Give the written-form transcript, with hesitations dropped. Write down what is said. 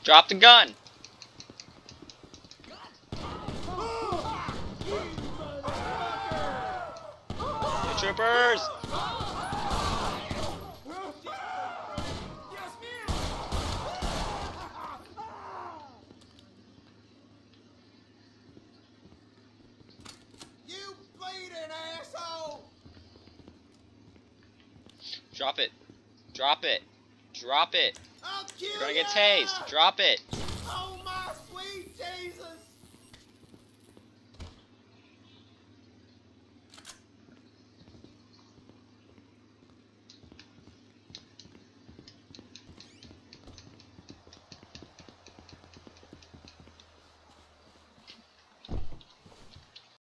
Drop the gun. Hey, troopers. You bleeding asshole! Drop it. Drop it. Drop it. I'll kill You're gonna get ya! tased. Drop it.